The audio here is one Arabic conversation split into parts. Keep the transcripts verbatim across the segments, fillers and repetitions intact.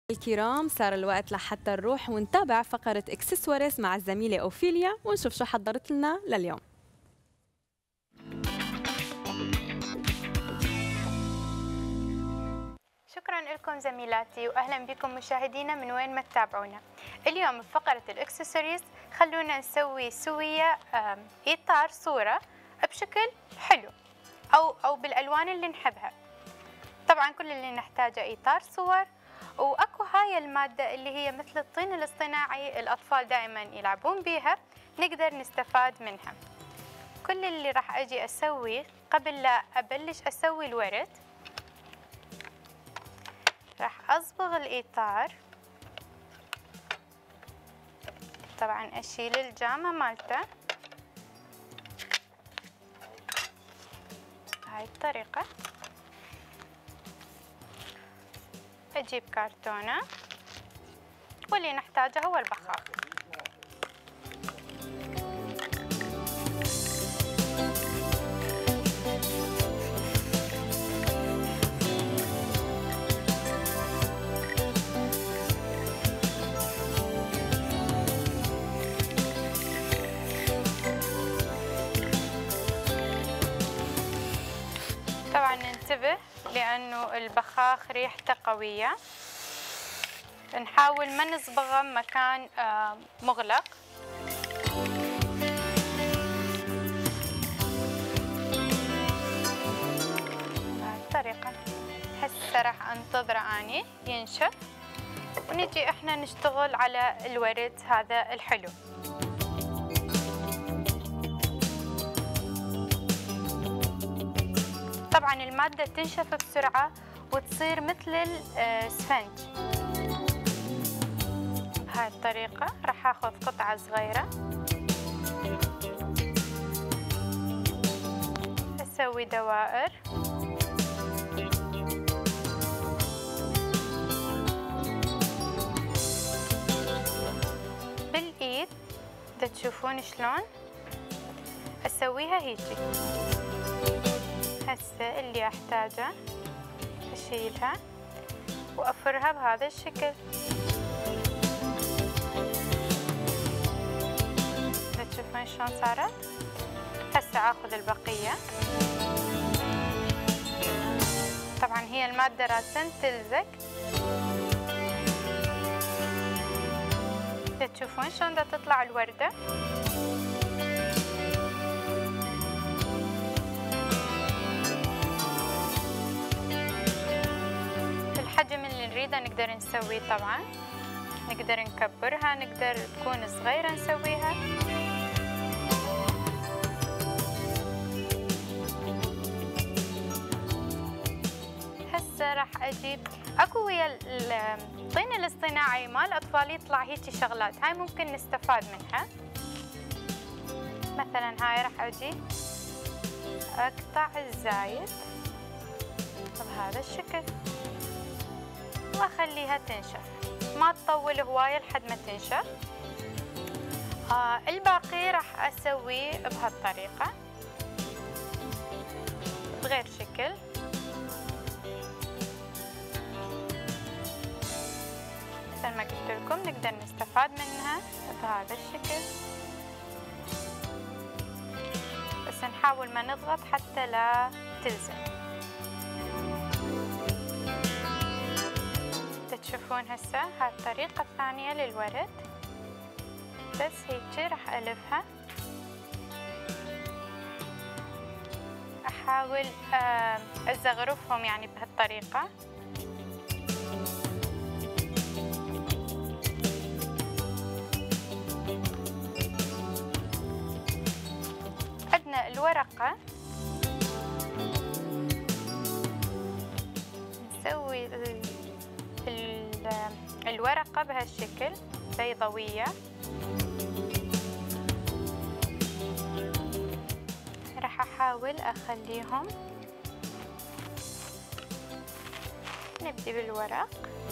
الكرام صار الوقت لحتى نروح ونتابع فقرة اكسسوارز مع الزميلة أوفيليا ونشوف شو حضرت لنا لليوم. شكرا لكم زميلاتي واهلا بكم مشاهدينا من وين ما تتابعونا. اليوم بفقرة الاكسسوارز خلونا نسوي سوية اطار صورة بشكل حلو او او بالالوان اللي نحبها. طبعا كل اللي نحتاجه اطار صور، واكو هاي المادة اللي هي مثل الطين الاصطناعي الاطفال دائما يلعبون بيها، نقدر نستفاد منها. كل اللي راح اجي اسويه قبل لا ابلش اسوي الورد، راح اصبغ الاطار. طبعا اشيل الجامة مالته بهاي الطريقة. اجيب كرتونة واللي نحتاجه هو البخار. طبعا ننتبه لأنه البخاخ ريحته قوية، نحاول ما نصبغه بمكان مغلق. بهاي الطريقة. هسه راح انتظره اني ينشف ونجي احنا نشتغل على الورد هذا الحلو. طبعا المادة تنشف بسرعة وتصير مثل الاسفنج. بهاي الطريقة راح اخذ قطعة صغيرة اسوي دوائر. بالايد دا تشوفون شلون اسويها هيجي. هسه اللي احتاجه اشيلها وافرها بهذا الشكل. تشوفون شلون صارت. هسه اخذ البقيه. طبعا هي الماده راسا تلزق. تشوفون شلون دا تطلع الورده. الحجم اللي نريده نقدر نسويه. طبعا نقدر نكبرها، نقدر تكون صغيرة نسويها. هسه راح اجيب اكو ويا الطين الاصطناعي مال الاطفال يطلع هيجي شغلات، هاي ممكن نستفاد منها. مثلا هاي راح اجي اقطع الزايد بهذا الشكل واخليها تنشف، ما تطول هوايه لحد ما تنشف. آه الباقي راح اسويه بهالطريقه بغير شكل. مثل ما قلت لكم نقدر نستفاد منها بهذا الشكل، بس نحاول ما نضغط حتى لا تلزق. تشوفون هسه هاي الطريقة الثانية للورد، بس هيجي راح ألفها. أحاول أزغرفهم يعني بهالطريقة. عندنا الورقة نسوي الورقة بهالشكل بيضاوية. راح احاول اخليهم. نبدي بالورق.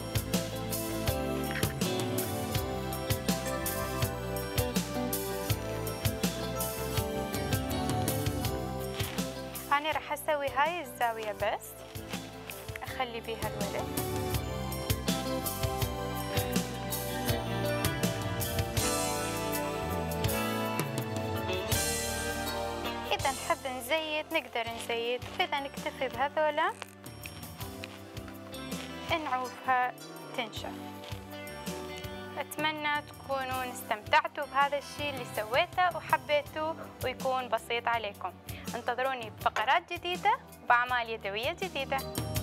أنا راح اسوي هاي الزاوية بس اخلي بيها الورد. نزيد نقدر نزيد، وإذا نكتفي بهذولا نعوفها تنشف. أتمنى تكونوا استمتعتوا بهذا الشيء اللي سويته وحبيتوه ويكون بسيط عليكم. انتظروني بفقرات جديدة وبأعمال يدوية جديدة.